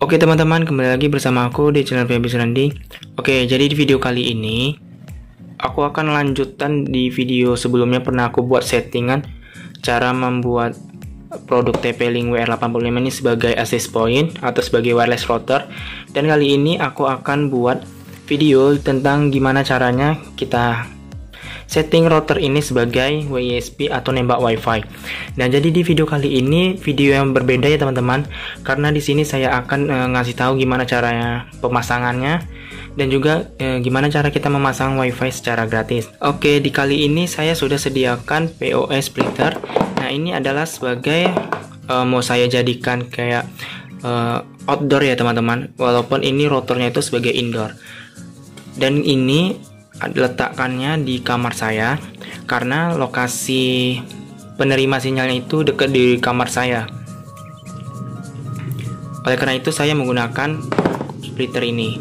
Oke teman-teman, kembali lagi bersama aku di channel Feby Surandi. Oke, jadi di video kali ini aku akan lanjutkan di video sebelumnya. Pernah aku buat settingan cara membuat produk TP-Link WR85 ini sebagai access point atau sebagai wireless router. Dan kali ini aku akan buat video tentang gimana caranya kita setting router ini sebagai WISP atau nembak WiFi. Nah, jadi di video kali ini video yang berbeda ya teman-teman, karena di sini saya akan ngasih tahu gimana caranya pemasangannya dan juga gimana cara kita memasang WiFi secara gratis. Oke, di kali ini saya sudah sediakan POS splitter. Nah, ini adalah sebagai mau saya jadikan kayak outdoor ya teman-teman, walaupun ini routernya itu sebagai indoor. Dan ini letakkannya di kamar saya karena lokasi penerima sinyalnya itu dekat di kamar saya. Oleh karena itu saya menggunakan splitter ini.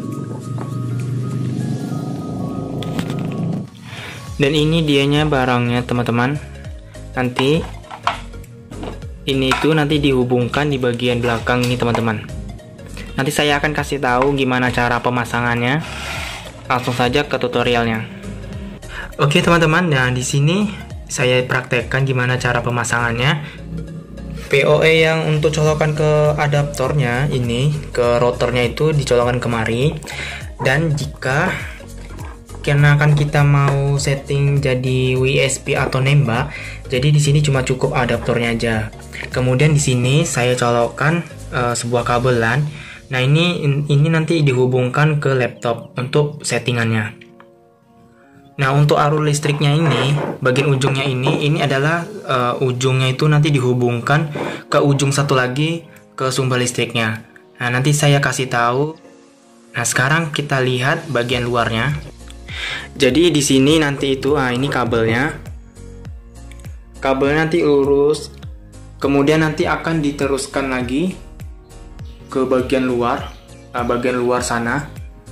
Dan ini dianya barangnya teman-teman. Nanti ini itu nanti dihubungkan di bagian belakang ini teman-teman. Nanti saya akan kasih tahu gimana cara pemasangannya. Langsung saja ke tutorialnya. Oke teman-teman, nah di sini saya praktekkan gimana cara pemasangannya. PoE yang untuk colokan ke adaptornya ini, ke routernya itu dicolokkan kemari. Dan jika karena kan kita mau setting jadi WISP atau nembak, jadi di sini cuma cukup adaptornya aja. Kemudian di sini saya colokkan sebuah kabel LAN. Nah, ini nanti dihubungkan ke laptop untuk settingannya. Nah, untuk arus listriknya ini, bagian ujungnya ini adalah ujungnya itu nanti dihubungkan ke ujung satu lagi ke sumber listriknya. Nah, nanti saya kasih tahu. Nah, sekarang kita lihat bagian luarnya. Jadi di sini nanti itu, ini kabelnya. Kabelnya nanti lurus, kemudian nanti akan diteruskan lagi ke bagian luar, sana.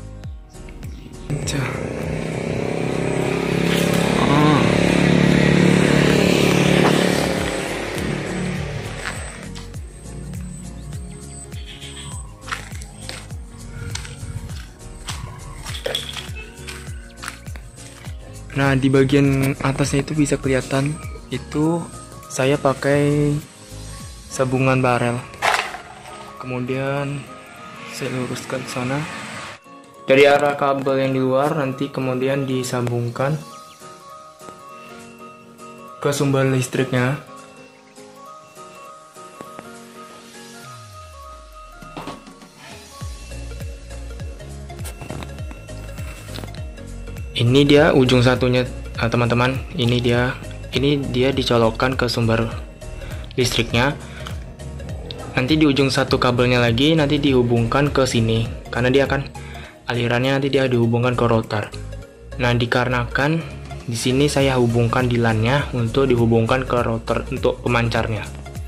Nah, di bagian atasnya itu bisa kelihatan itu saya pakai sabungan barel. Kemudian saya luruskan ke sana. Dari arah kabel yang di luar nanti kemudian disambungkan ke sumber listriknya. Ini dia ujung satunya teman-teman. Ini dia dicolokkan ke sumber listriknya. Nanti di ujung satu kabelnya lagi nanti dihubungkan ke sini, karena dia akan alirannya nanti dia dihubungkan ke router. Nah, dikarenakan di sini saya hubungkan di LAN-nya untuk dihubungkan ke router untuk pemancarnya.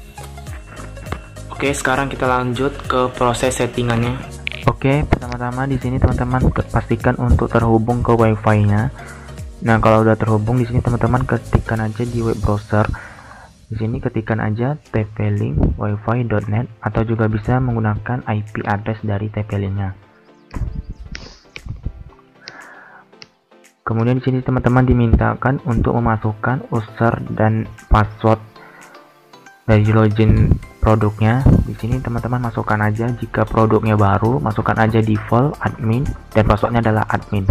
Oke, sekarang kita lanjut ke proses settingannya. Oke, pertama-tama di sini teman-teman pastikan untuk terhubung ke WiFi-nya. Nah, kalau udah terhubung di sini teman-teman ketikkan aja di web browser. Di sini ketikkan aja TP-Link wifi.net atau juga bisa menggunakan IP address dari TP-Link-nya. Kemudian di sini teman-teman dimintakan untuk memasukkan user dan password dari login produknya. Di sini teman-teman masukkan aja, jika produknya baru masukkan aja default admin dan passwordnya adalah admin.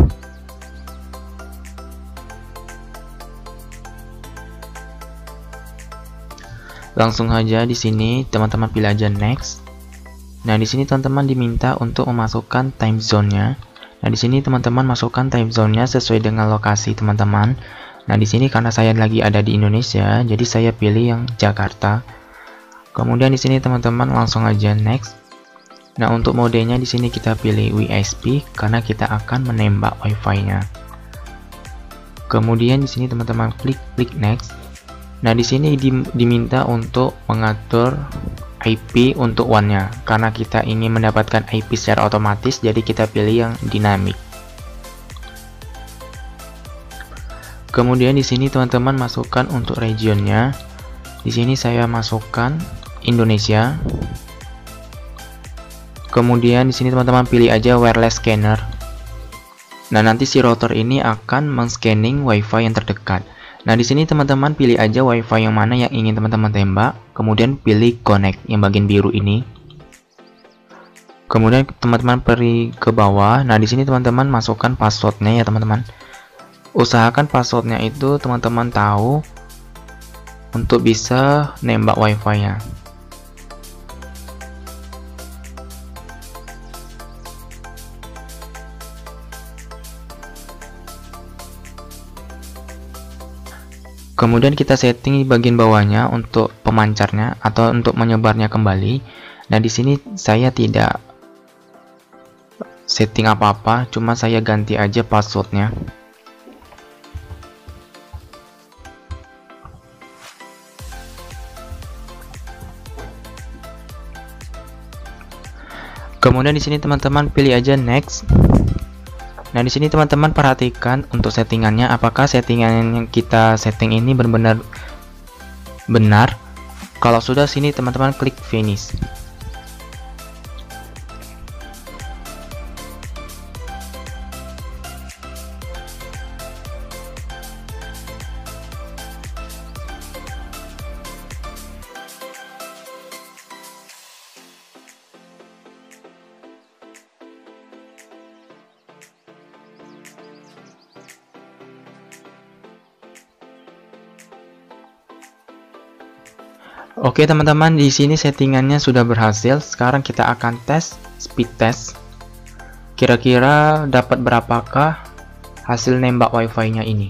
Langsung aja di sini teman-teman pilih aja next. Nah, di sini teman-teman diminta untuk memasukkan time zone-nya. Nah, di sini teman-teman masukkan time zone-nya sesuai dengan lokasi teman-teman. Nah, di sini karena saya lagi ada di Indonesia, jadi saya pilih yang Jakarta. Kemudian di sini teman-teman langsung aja next. Nah, untuk modenya di sini kita pilih WISP karena kita akan menembak WiFi-nya. Kemudian di sini teman-teman klik next. Nah, di sini diminta untuk mengatur IP untuk WAN-nya karena kita ingin mendapatkan IP secara otomatis, jadi kita pilih yang dynamic. Kemudian di sini teman-teman masukkan untuk regionnya. Di sini saya masukkan Indonesia. Kemudian di sini teman-teman pilih aja wireless scanner. Nah, nanti si router ini akan men-scanning WiFi yang terdekat. Nah, di sini teman-teman pilih aja WiFi yang mana yang ingin teman-teman tembak, kemudian pilih connect yang bagian biru ini. Kemudian teman-teman pergi ke bawah. Nah, di sini teman-teman masukkan passwordnya ya teman-teman. Usahakan passwordnya itu teman-teman tahu untuk bisa nembak WiFi-nya. Kemudian kita setting di bagian bawahnya untuk pemancarnya atau untuk menyebarnya kembali. Nah, di sini saya tidak setting apa-apa, cuma saya ganti aja passwordnya. Kemudian di sini teman-teman pilih aja next. Nah, di sini teman-teman perhatikan untuk settingannya, apakah settingan yang kita setting ini benar-benar benar. Kalau sudah, sini teman-teman klik finish. Oke teman-teman, di sini settingannya sudah berhasil. Sekarang kita akan tes speed test. Kira-kira dapat berapakah hasil nembak WiFi-nya ini?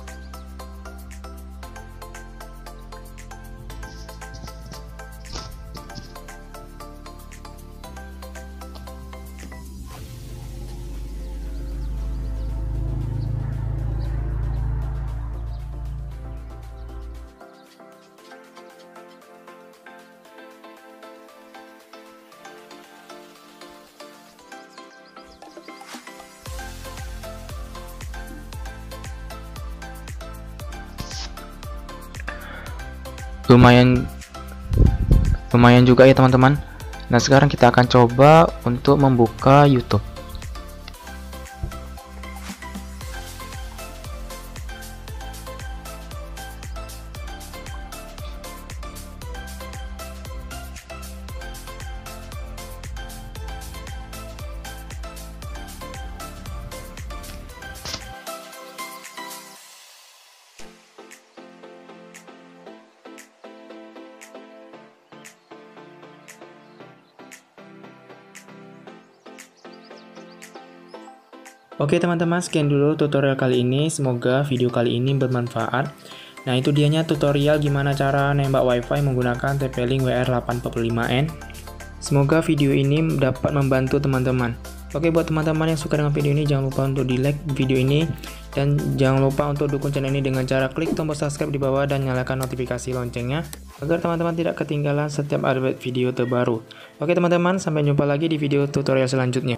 Lumayan juga ya teman-teman. Nah, sekarang kita akan coba untuk membuka YouTube. Oke teman-teman, sekian dulu tutorial kali ini. Semoga video kali ini bermanfaat. Nah, itu dianya tutorial gimana cara nembak WiFi menggunakan TP-Link WR845N. Semoga video ini dapat membantu teman-teman. Oke, buat teman-teman yang suka dengan video ini, jangan lupa untuk di-like video ini. Dan jangan lupa untuk dukung channel ini dengan cara klik tombol subscribe di bawah dan nyalakan notifikasi loncengnya, agar teman-teman tidak ketinggalan setiap update video terbaru. Oke teman-teman, sampai jumpa lagi di video tutorial selanjutnya.